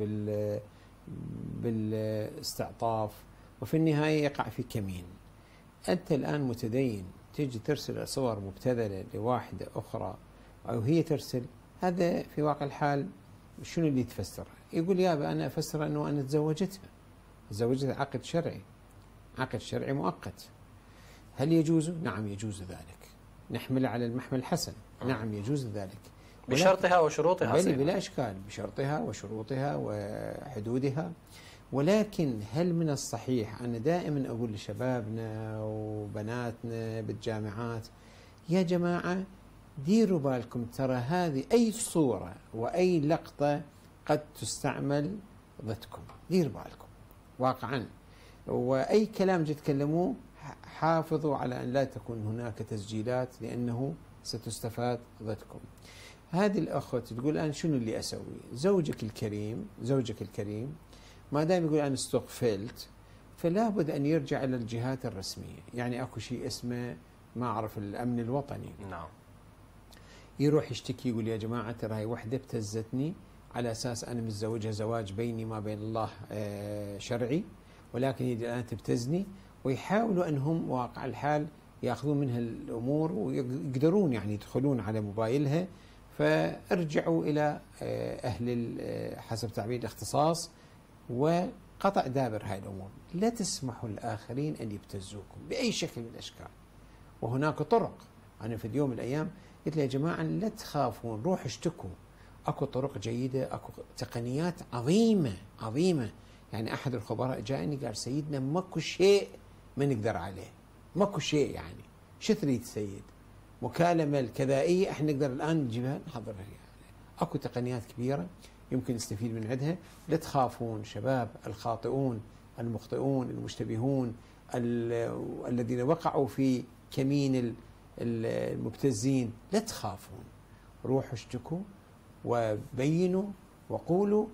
B: بالاستعطاف، وفي النهاية يقع في كمين. أنت الآن متدين تيجي ترسل صور مبتذلة لواحدة أخرى أو هي ترسل، هذا في واقع الحال شنو اللي تفسره؟ يقول يابا أنا أفسر أنه أنا تزوجتها عقد شرعي مؤقت. هل يجوز؟ نعم يجوز ذلك. نحمل على المحمل الحسن، نعم يجوز ذلك
A: بشرطها وشروطها.
B: بلا إشكال، بشرطها وشروطها وحدودها. ولكن هل من الصحيح، أنا دائما أقول لشبابنا وبناتنا بالجامعات يا جماعة ديروا بالكم، ترى هذه أي صورة وأي لقطة قد تستعمل ضدكم، دير بالكم واقعا. وأي كلام تتكلموه حافظوا على أن لا تكون هناك تسجيلات، لأنه ستستفاد ضدكم. هذه الأخت تقول أنا شنو اللي أسوي؟ زوجك الكريم ما دام يقول أنا استغفلت، فلا بد أن يرجع إلى الجهات الرسمية. يعني أكو شيء اسمه ما أعرف الأمن الوطني،
A: نعم،
B: يروح يشتكي يقول يا جماعة ترى هاي وحدة ابتزتني على أساس أنا متزوجها زواج بيني ما بين الله شرعي، ولكن هي الآن تبتزني. ويحاولوا أنهم واقع الحال يأخذون منها الأمور ويقدرون يعني يدخلون على موبايلها. فارجعوا إلى أهل حسب تعبير الاختصاص وقطع دابر هاي الأمور. لا تسمحوا للآخرين أن يبتزوكم بأي شكل من الأشكال. وهناك طرق. أنا في يوم من الأيام قلت يا جماعة لا تخافون، روح اشتكوا. أكو طرق جيدة، أكو تقنيات عظيمة. يعني أحد الخبراء جاءني قال سيدنا ماكو شيء ما نقدر عليه، ماكو شيء. يعني شو تريد سيد؟ مكالمة الكذائية احنا نقدر الآن نجيبها نحضرها. يعني أكو تقنيات كبيرة يمكن نستفيد من عندها. لا تخافون شباب، الخاطئون المخطئون المشتبهون الذين وقعوا في كمين المبتزين، لا تخافون، روحوا اشتكوا وبينوا وقولوا.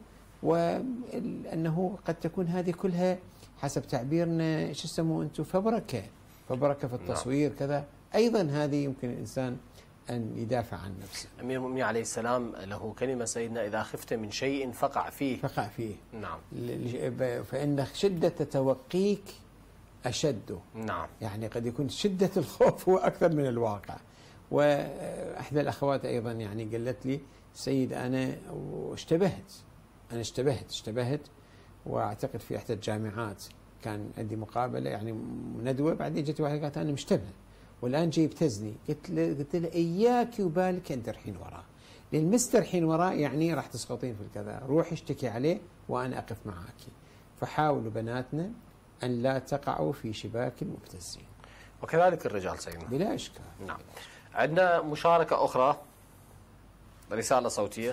B: وأنه قد تكون هذه كلها حسب تعبيرنا شو يسموه أنتم فبركة في التصوير كذا. أيضا هذه يمكن الإنسان أن يدافع عن نفسه.
A: أمير المؤمنين عليه السلام له كلمة سيدنا إذا خفت من شيء فقع فيه.
B: نعم. فإن شدة توقيك أشد.
A: نعم.
B: يعني قد يكون شدة الخوف هو أكثر من الواقع. وأحدى الأخوات أيضا يعني قالت لي سيد أنا اشتبهت وأعتقد في إحدى الجامعات كان عندي مقابلة يعني ندوة، بعدين جت واحدة قالت أنا مشتبه والآن جاي يبتزني، قلت له إياك وبالك أن ترحين وراه، لأن مسترحين وراه يعني راح تسقطين في الكذا، روح اشتكي عليه وأنا أقف معاك. فحاولوا بناتنا أن لا تقعوا في شباك المبتزين.
A: وكذلك الرجال سيدنا.
B: بلا إشكال.
A: نعم. عندنا مشاركة أخرى، رسالة صوتية.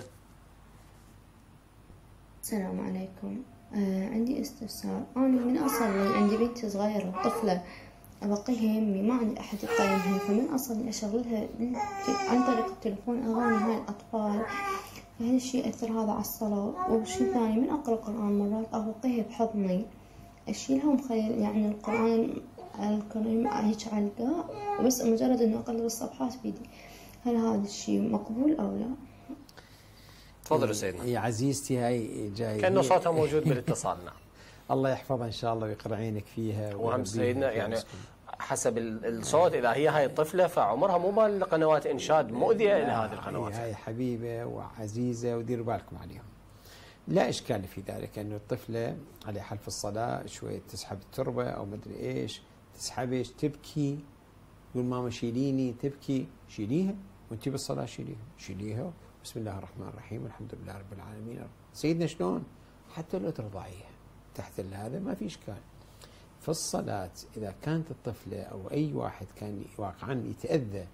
I: السلام عليكم. عندي استفسار. أنا من أصل عندي بنت صغيرة طفلة أبقيها يمي، ما عندي أحد يقيمها، فمن أصل أشغلها عن طريق التلفون أغاني هاي الأطفال. هذا الشيء أثر هذا على الصلاة. وشيء ثاني، من أقرأ قرآن مرات أبقيها بحضني، أشيلها ومخيل يعني القرآن الكريم هيك علقة، بس مجرد إنه أقلب الصفحات بيدي. هل هذا الشيء مقبول أو لا؟
A: تفضلوا سيدنا.
B: يا عزيزتي هاي جاي
A: كأنه صوتها موجود بالاتصال. نعم.
B: الله يحفظها إن شاء الله ويقر عينك فيها.
A: وهم سيدنا يعني حسب الصوت، إذا هي هاي الطفلة فعمرها مو مال قنوات إنشاد مؤذية إلى هذه القنوات.
B: هاي حبيبة وعزيزة وديروا بالكم عليهم. لا إشكال في ذلك، أنه الطفلة على حال في الصلاة شوية تسحب التربة أو مدري إيش، تسحبش تبكي، تقول ماما شيليني، تبكي، شيليها وانت بالصلاة، شيليها بسم الله الرحمن الرحيم الحمد لله رب العالمين. سيدنا شلون؟ حتى لو ترضعيها تحت هذا ما في إشكال. في الصلاة إذا كانت الطفلة أو أي واحد كان واقعا يتأذى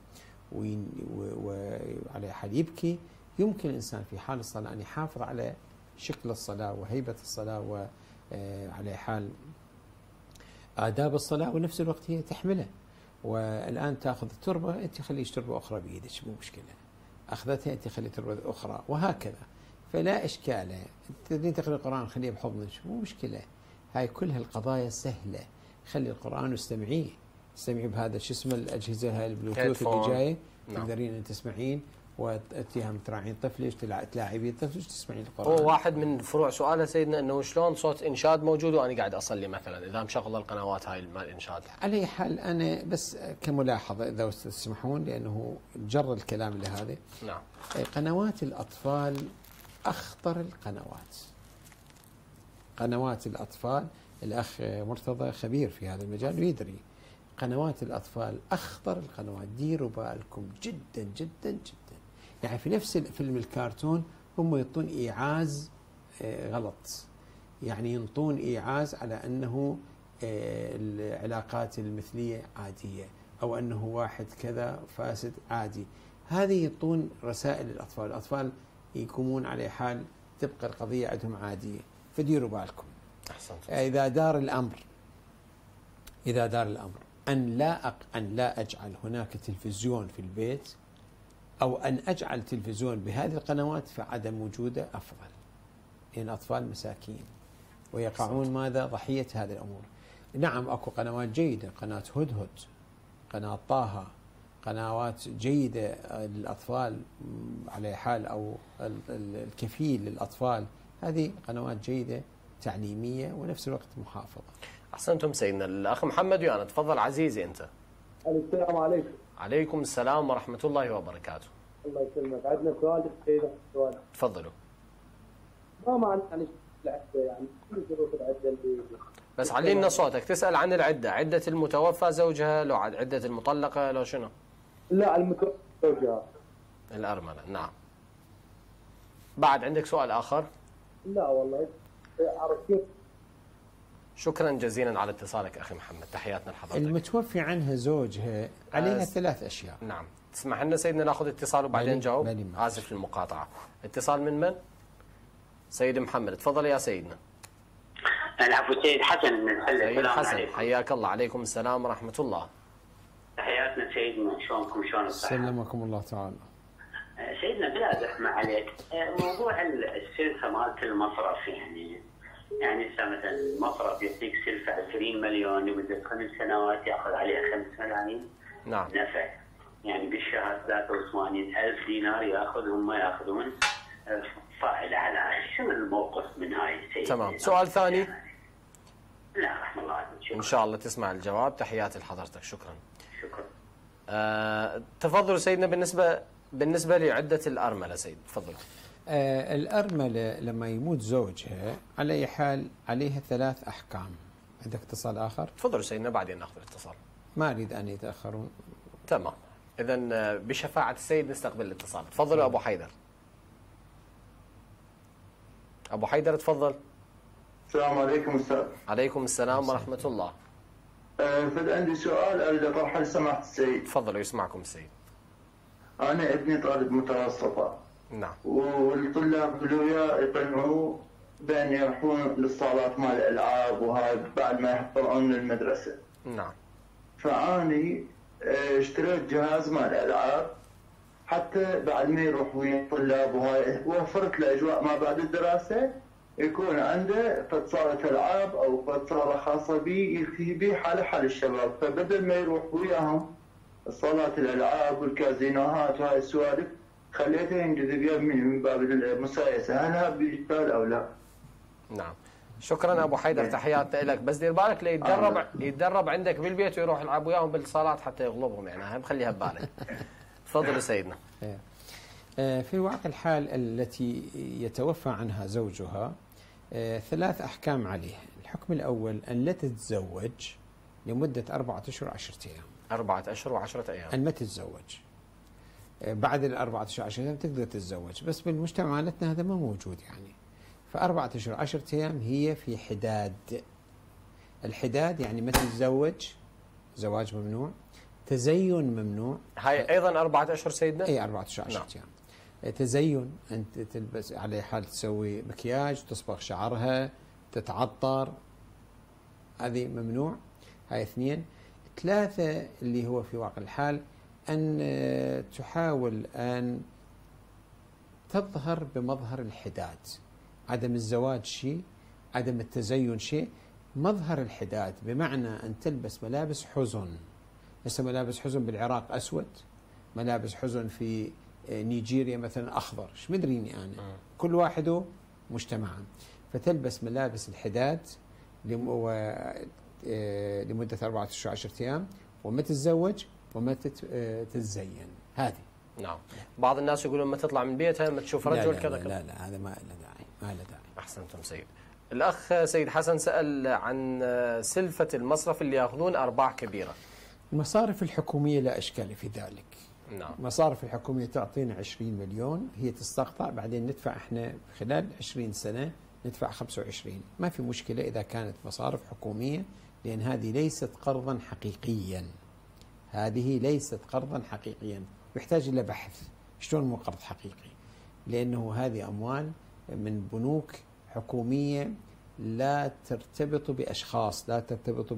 B: وعلى حال يبكي، يمكن الإنسان في حال الصلاة أن يحافظ على شكل الصلاة وهيبة الصلاة وعلى حال آداب الصلاة، ونفس الوقت هي تحمله. والآن تأخذ التربة، أنت خليش تربة أخرى بيدك مو مشكلة، أخذتها أنت خلي تربة أخرى، وهكذا. فلا إشكال. تريدين تقرأ القرآن خليه بحضنك مو مشكلة. هاي كلها القضايا سهلة. خلي القرآن واستمعيه، استمعي بهذا شو اسمه الأجهزة هاي البلوتوث اللي جاية، تقدرين أن تسمعين وأنتيها متراعين طفلك، تلاعبين طفلك تسمعين القرآن.
A: هو واحد من فروع سؤاله سيدنا أنه شلون صوت إنشاد موجود وأنا قاعد أصلي مثلا إذا مشغل القنوات هاي مال الإنشاد.
B: على أي حال أنا بس كملاحظة إذا تسمحون، لأنه جر الكلام لهذا.
A: نعم.
B: قنوات الأطفال أخطر القنوات. قنوات الأطفال، الأخ مرتضى خبير في هذا المجال ويدري، قنوات الأطفال أخطر القنوات. ديروا بالكم جدا جدا جدا. يعني في نفس فيلم الكرتون هم ينطون إيعاز غلط، يعني ينطون إيعاز على أنه العلاقات المثلية عادية، أو أنه واحد كذا فاسد عادي. هذه ينطون رسائل للأطفال، الأطفال يقومون على حال تبقى القضية عندهم عادية. فديروا بالكم. إذا دار الأمر أن لا أجعل هناك تلفزيون في البيت، أو أن أجعل تلفزيون بهذه القنوات، فعدم وجوده أفضل، لأن الأطفال مساكين ويقعون ماذا ضحية هذه الأمور. نعم أكو قنوات جيدة، قناة هدهد، قناة طه، قنوات جيدة للأطفال على حال، أو الكفيل للأطفال، هذه قنوات جيدة تعليمية ونفس الوقت محافظة.
A: أحسنتم سيدنا. الأخ محمد ويانا، تفضل عزيزي أنت.
J: السلام عليكم.
A: عليكم السلام ورحمة الله وبركاته.
J: الله يسلمك. عندنا سؤال سؤال.
A: تفضلوا.
J: ما معنى يعني العدة، يعني كل ظروف العدة اللي
A: بس علينا صوتك. تسأل عن العدة، عدة المتوفى زوجها لو عدة المطلقة لو شنو؟
J: لا المتوفى زوجها.
A: الأرملة. نعم. بعد عندك سؤال آخر؟
J: لا والله عرفت.
A: شكرا جزيلا على اتصالك أخي محمد، تحياتنا لحضرتك.
B: المتوفي عنها زوجها عليها 3 أشياء.
A: نعم. تسمح لنا سيدنا ناخذ اتصال وبعدين نجاوب؟ آسف للمقاطعة. اتصال من؟ سيد محمد. تفضل يا سيدنا.
K: العفو. سيد حسن من الحلة.
A: سيد حسن حياك الله. عليكم السلام ورحمة الله.
K: تحياتنا سيدنا، شلونكم؟ شلون الصحة؟
B: سلمكم الله تعالى.
K: سيدنا بلا زحمة عليك، موضوع السلفة مالت المصرف، يعني هسه مثلا المصرف يعطيك سلفة 20 مليون لمدة 5 سنوات ياخذ عليها 5 ملايين.
A: نعم.
K: نفع. يعني بالشهر 83,000 دينار ياخذهم، ما ياخذون فائدة على هاي. شنو الموقف من هاي سيدنا؟
A: تمام. سؤال ثاني؟
K: لا رحم الله عليك.
A: إن شاء الله تسمع الجواب. تحياتي لحضرتك. شكرا.
K: شكرا.
A: تفضلوا سيدنا. بالنسبة لعدة الأرملة سيد، تفضل.
B: الأرملة لما يموت زوجها على أي حال عليها 3 أحكام. عندك اتصال آخر؟
A: تفضلوا سيدنا بعدين ناخذ الاتصال.
B: ما أريد أن يتأخرون
A: تمام. إذا بشفاعة السيد نستقبل الاتصال. تفضلوا أبو حيدر. أبو حيدر تفضل.
L: السلام عليكم أستاذ.
A: عليكم السلام ورحمة الله.
L: عندي سؤال أريد أطرحه لسماحة السيد.
A: تفضلوا يسمعكم السيد.
L: أنا ابني طالب متوسطة.
A: نعم.
L: والطلاب اللي وياه يقنعوا بأن يروحون للصالات مال الألعاب وهاي بعد ما يحضرون للمدرسة.
A: نعم.
L: فأني اشتريت جهاز مال الألعاب حتى بعد ما يروح ويا الطلاب وهاي وفرت له أجواء ما بعد الدراسة يكون عنده فد صالة ألعاب أو فد صالة خاصة به يلتهي به حال الشباب، فبدل ما يروح وياهم الصالات الألعاب والكازينوهات وهاي السوالف خليته ينجذب يمي من باب المسايسة. هل هذا بيشتغل أو لا؟
A: نعم. شكرا أبو حيدر، تحياتنا لك. بس دير بالك يتدرب عندك بالبيت ويروح يلعب وياهم بالصالات حتى يغلبهم، يعني هم خليها ببالك. تفضل سيدنا.
B: في واقع الحال التي يتوفى عنها زوجها 3 أحكام عليها. الحكم الأول أن لا تتزوج لمدة 4 أشهر 10 أيام.
A: 4 أشهر و10 أيام.
B: أن ما تتزوج. بعد 4 أشهر 10 أيام تقدر تتزوج، بس بالمجتمع مالتنا هذا ما موجود يعني. ف4 أشهر 10 أيام هي في حداد. الحداد يعني ما تتزوج، زواج ممنوع، تزين ممنوع.
A: هاي أيضا 4 أشهر سيدنا؟
B: أي 4 أشهر 10 أيام. تزين أنت تلبس على حال تسوي مكياج، تصبغ شعرها، تتعطر، هذه ممنوع. هاي 2. 3 اللي هو في واقع الحال أن تحاول أن تظهر بمظهر الحداد. عدم الزواج شيء، عدم التزين شيء، مظهر الحداد بمعنى أن تلبس ملابس حزن. هسه ملابس حزن بالعراق أسود، ملابس حزن في نيجيريا مثلا أخضر، ايش مدريني أنا، كل واحد مجتمعا. فتلبس ملابس الحداد لمدة 4 أشهر 10 أيام، وما تتزوج وما تتزين. هذه.
A: نعم. بعض الناس يقولون ما تطلع من بيتها ما تشوف رجل كذا كذا.
B: لا هذا ما له داعي، ما له داعي.
A: أحسنتم سيد. الأخ سيد حسن سأل عن سلفة المصرف اللي يأخذون أرباح كبيرة.
B: المصارف الحكومية لا إشكال في ذلك.
A: نعم.
B: المصارف الحكومية تعطينا 20 مليون، هي تستقطع، بعدين ندفع احنا خلال 20 سنة ندفع 25. ما في مشكلة إذا كانت مصارف حكومية، لأن هذه ليست قرضا حقيقيا. هذه ليست قرضا حقيقيا، يحتاج إلى بحث شلون مو قرض حقيقي، لأنه هذه أموال من بنوك حكومية لا ترتبط بأشخاص، لا ترتبط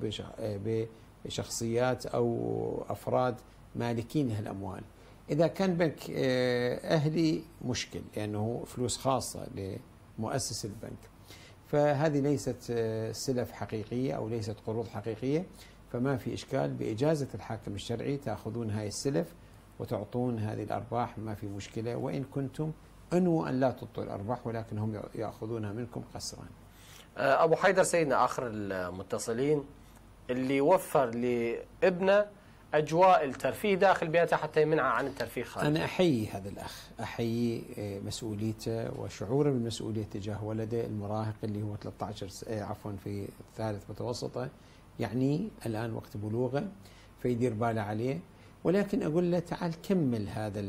B: بشخصيات أو أفراد مالكين هالأموال. إذا كان بنك أهلي مشكل، لأنه فلوس خاصة لمؤسس البنك، فهذه ليست سلف حقيقية أو ليست قروض حقيقية، فما في إشكال. بإجازة الحاكم الشرعي تأخذون هاي السلف وتعطون هذه الأرباح، ما في مشكلة، وإن كنتم أنوا أن لا تعطوا الأرباح ولكن هم يأخذونها منكم قسرا.
A: أبو حيدر سيدنا آخر المتصلين اللي وفر لابنه أجواء الترفيه داخل بيته حتى يمنعه عن الترفيه خارج.
B: أنا أحيي هذا الأخ، أحيي مسؤوليته وشعوره بالمسؤولية تجاه ولده المراهق اللي هو 13 في 3 متوسطة، يعني الآن وقت بلوغه، فيدير باله عليه. ولكن أقول له تعال كمل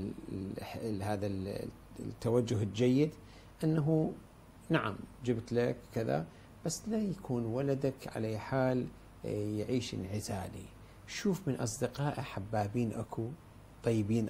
B: هذا التوجه الجيد، أنه نعم جبت لك كذا، بس لا يكون ولدك على حال يعيش انعزالي. شوف من أصدقائه حبابين أكو، طيبين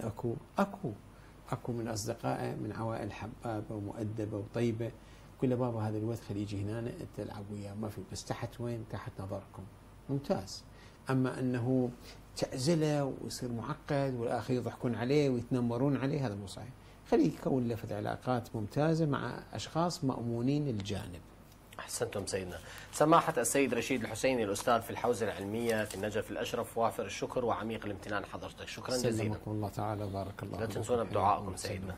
B: أكو من أصدقائه من عوائل حبابة ومؤدبة وطيبة. قل له بابا هذا الولد خليه يجي هنا أنت العب وياه، ما في، بس تحت وين؟ تحت نظركم. ممتاز. أما أنه تعزله ويصير معقد والآخر يضحكون عليه ويتنمرون عليه، هذا مو صحيح. خليه يكون له علاقات ممتازة مع أشخاص مأمونين الجانب.
A: أحسنتم سيدنا. سماحة السيد رشيد الحسيني الأستاذ في الحوزة العلمية في النجف الأشرف، وافر الشكر وعميق الامتنان حضرتك. شكرا جزيلا.
B: سلمكم الله تعالى وبارك الله.
A: لا تنسونا بدعائكم سيدنا.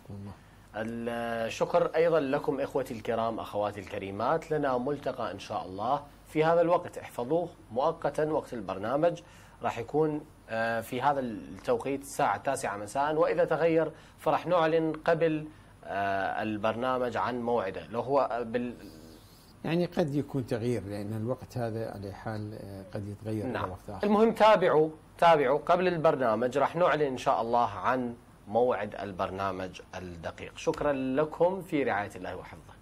A: الشكر أيضا لكم إخوتي الكرام أخواتي الكريمات. لنا ملتقى إن شاء الله في هذا الوقت، احفظوه مؤقتا وقت البرنامج راح يكون في هذا التوقيت الساعة 9 مساء، وإذا تغير فرح نعلن قبل البرنامج عن موعده. لو هو
B: يعني قد يكون تغيير، لأن الوقت هذا على حال قد يتغير.
A: نعم.
B: وقت آخر.
A: المهم تابعوا قبل البرنامج، راح نعلن إن شاء الله عن موعد البرنامج الدقيق. شكرا لكم، في رعاية الله وحفظه.